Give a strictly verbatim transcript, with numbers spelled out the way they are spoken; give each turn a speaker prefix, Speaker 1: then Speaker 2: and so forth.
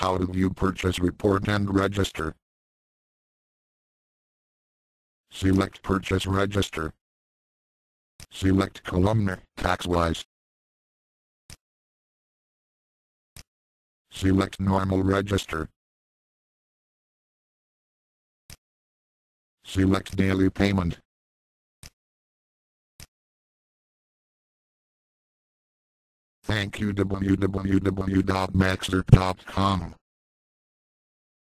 Speaker 1: How to view purchase report and register. Select Purchase Register. Select columnar, tax-wise. Select Normal Register. Select Daily Payment. Thank you w w w dot max erp dot com